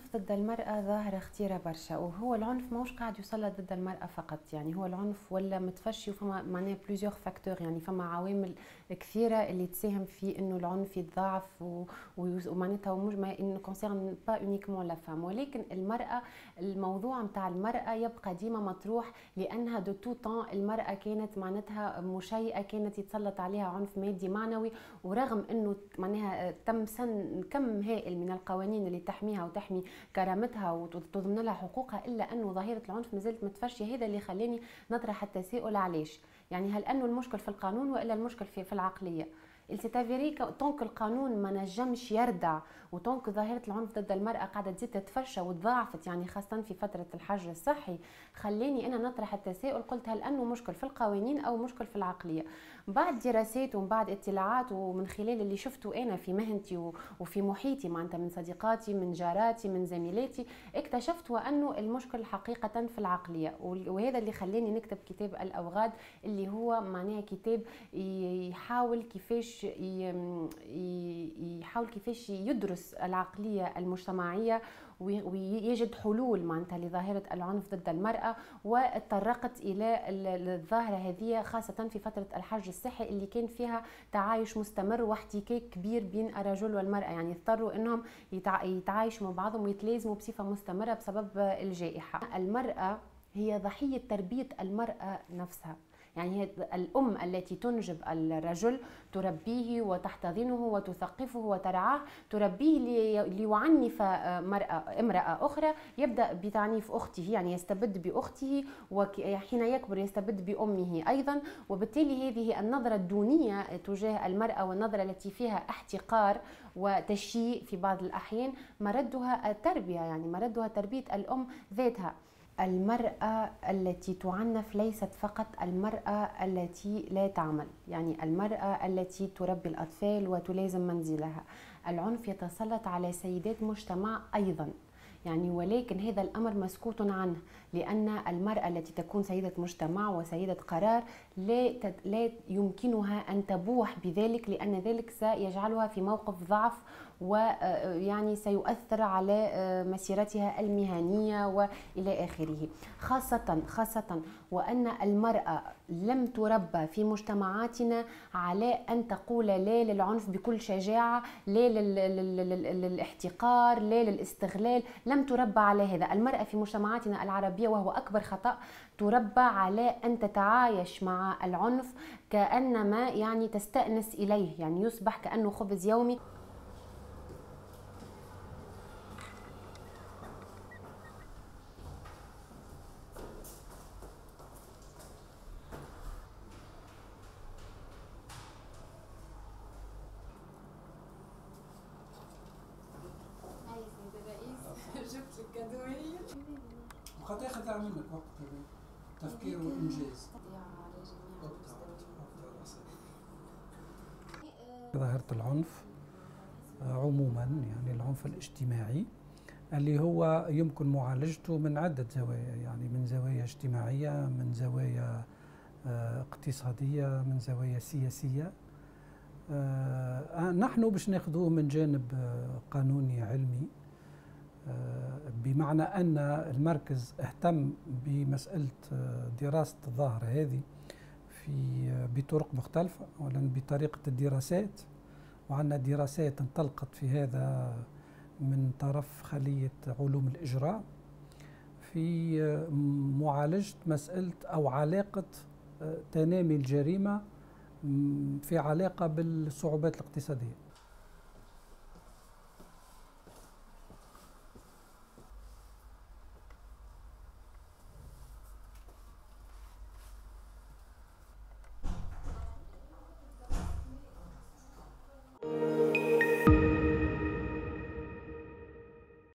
العنف ضد المرأة ظاهرة خطيرة برشا، وهو العنف ماهوش قاعد يسلط ضد المرأة فقط، يعني هو العنف ولا متفشي وفما معناها بلوزيوغ فاكتور، يعني فما عوامل كثيرة اللي تساهم في انه العنف يتضاعف ومعناتها مش ما انه كونسيرن با اونيكمون لا فام، ولكن المرأة الموضوع نتاع المرأة يبقى ديما مطروح، لانها دو تو طون المرأة كانت معناتها مشيئة، كانت يتسلط عليها عنف مادي معنوي، ورغم انه معناها تم سن كم هائل من القوانين اللي تحميها وتحمي كرامتها وتضمن لها حقوقها، الا انه ظاهره العنف مازالت متفشيه. هذا اللي خلاني نطرح التساؤل علاش، يعني هل انه المشكل في القانون والا المشكل في العقليه؟ السيتافيري طونك القانون ما نجمش يردع، وطونك ظاهره العنف ضد المراه قاعده تزيد تتفشى وتضاعفت، يعني خاصه في فتره الحجر الصحي، خلاني انا نطرح التساؤل. قلت هل انه مشكل في القوانين او مشكل في العقليه؟ بعد دراسات ومن بعد اطلاعات ومن خلال اللي شفته انا في مهنتي وفي محيطي معناتها من صديقاتي من جاراتي من زميلاتي، اكتشفت وانه المشكل حقيقه في العقليه، وهذا اللي خلاني نكتب كتاب الاوغاد، اللي هو معناها كتاب يحاول كيفاش يدرس العقليه المجتمعيه ويجد حلول معناتها لظاهره العنف ضد المراه، وتطرقت الى الظاهره هذه خاصه في فتره الحجر الصحي اللي كان فيها تعايش مستمر واحتكاك كبير بين الرجل والمراه، يعني اضطروا انهم يتعايشوا مع بعضهم ويتلازموا بصفه مستمره بسبب الجائحه. المراه هي ضحيه تربيه المراه نفسها، يعني هي الأم التي تنجب الرجل تربيه وتحتضنه وتثقفه وترعاه، تربيه ليعنف امرأة أخرى، يبدأ بتعنيف أخته، يعني يستبد بأخته، وحين يكبر يستبد بأمه أيضا، وبالتالي هذه النظرة الدونية تجاه المرأة والنظرة التي فيها احتقار وتشييء في بعض الأحيان مردها التربية، يعني مردها تربية الأم ذاتها. المرأة التي تعنف ليست فقط المرأة التي لا تعمل، يعني المرأة التي تربي الأطفال وتلازم منزلها، العنف يتسلط على سيدات مجتمع أيضا، يعني ولكن هذا الأمر مسكوت عنه، لأن المرأة التي تكون سيدة مجتمع وسيدة قرار لا يمكنها أن تبوح بذلك، لأن ذلك سيجعلها في موقف ضعف، ويعني سيؤثر على مسيرتها المهنية وإلى آخره، خاصة وأن المرأة لم تربى في مجتمعاتنا على أن تقول لا للعنف بكل شجاعة، لا للاحتقار، لا للاستغلال، لم تربى على هذا. المرأة في مجتمعاتنا العربية، وهو أكبر خطأ، تربى على أن تتعايش مع العنف كأنما يعني تستأنس إليه، يعني يصبح كأنه خبز يومي. جبت لك كادوية وقد ياخذ منك وقت تفكير وإنجاز. ظاهرة العنف عموما، يعني العنف الاجتماعي اللي هو يمكن معالجته من عدة زوايا، يعني من زوايا اجتماعية، من زوايا اقتصادية، من زوايا سياسية. نحن باش ناخذوه من جانب قانوني علمي، بمعنى أن المركز اهتم بمسألة دراسة الظاهرة هذه بطرق مختلفة، أولا بطريقة الدراسات، وعندنا دراسات انطلقت في هذا من طرف خلية علوم الإجراء في معالجة مسألة أو علاقة تنامي الجريمة في علاقة بالصعوبات الاقتصادية.